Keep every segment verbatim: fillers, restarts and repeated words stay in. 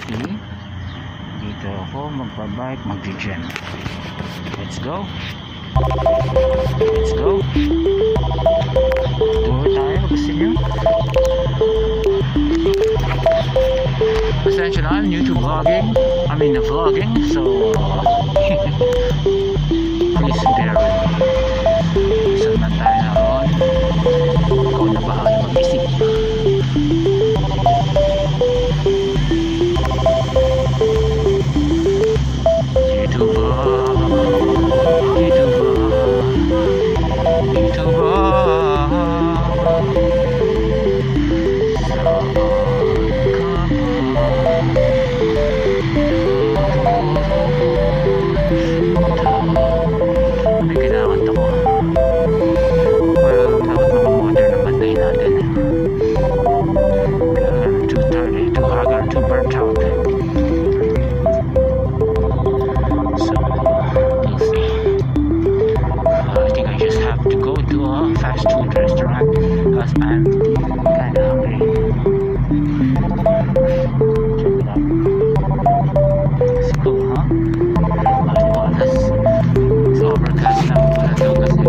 See? Dito ako magbabike, mag-gym. Let's go. Let's go. Tour tayo. Gusto nyo? Pasensya na, I'm new to vlogging. I mean, uh, vlogging. So, please bear with me. Saan man tayo naroon? Ikaw na bahala mag-isip. Fast food restaurant because I'm kind of hungry. Check it out. It's cool, huh? Maliwalas. It's overcast na. Wala daw kasi.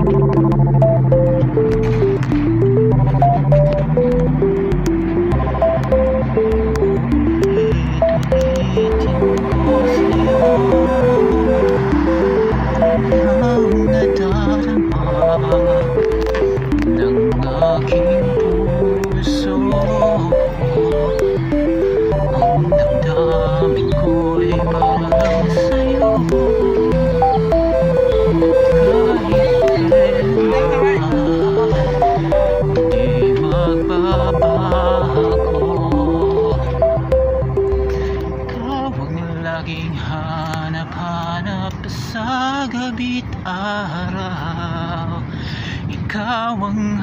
Hanap-hanap sa gabi't araw, ikaw ang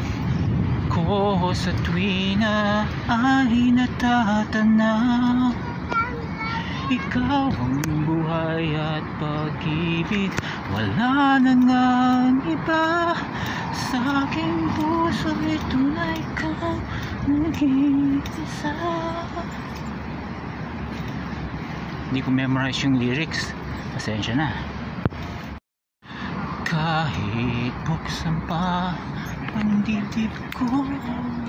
ko sa tuwing na ay natatanaw. Ikaw ang buhay at pag-ibig, wala na ngang iba. Sa aking puso ay tunay kang nag-iisa. Hindi ko memorize yung lyrics, pasensya na. Kahit buksan pa ang dibdib ko,